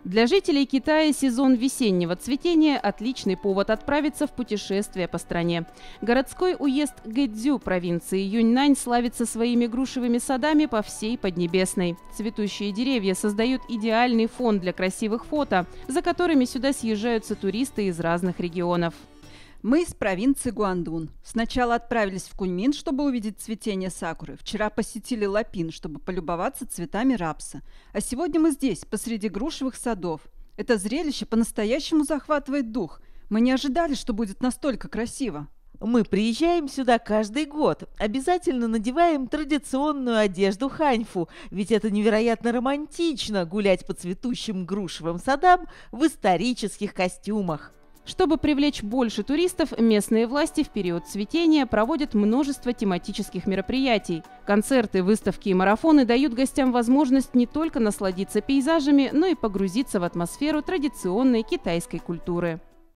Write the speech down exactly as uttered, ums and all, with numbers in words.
Для жителей Китая сезон весеннего цветения – отличный повод отправиться в путешествие по стране. Городской уезд Гэцзю провинции Юньнань славится своими грушевыми садами по всей Поднебесной. Цветущие деревья создают идеальный фон для красивых фото, за которыми сюда съезжаются туристы из разных регионов. Мы из провинции Гуандун. Сначала отправились в Куньмин, чтобы увидеть цветение сакуры. Вчера посетили Лапин, чтобы полюбоваться цветами рапса. А сегодня мы здесь, посреди грушевых садов. Это зрелище по-настоящему захватывает дух. Мы не ожидали, что будет настолько красиво. Мы приезжаем сюда каждый год. Обязательно надеваем традиционную одежду ханьфу, ведь это невероятно романтично гулять по цветущим грушевым садам в исторических костюмах. Чтобы привлечь больше туристов, местные власти в период цветения проводят множество тематических мероприятий. Концерты, выставки и марафоны дают гостям возможность не только насладиться пейзажами, но и погрузиться в атмосферу традиционной китайской культуры.